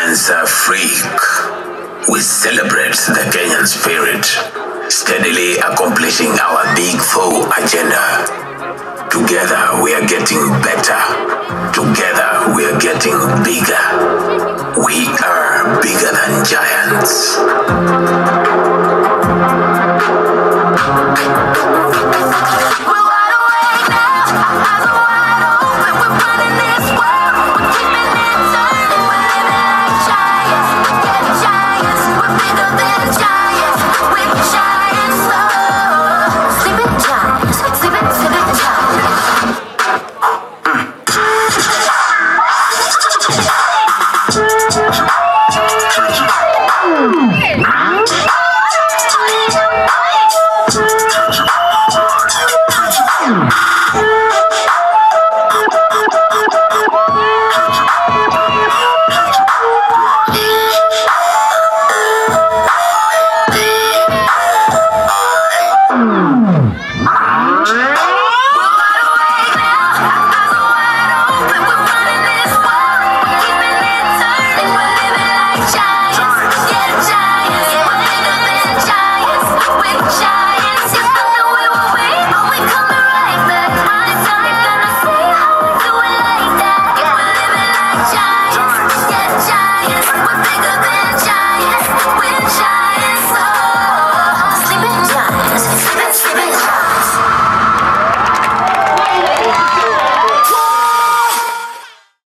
Dancer Freak. We celebrate the Kenyan spirit, steadily accomplishing our Big Four agenda. Together we are getting better. Together we are getting bigger. We are bigger than giants.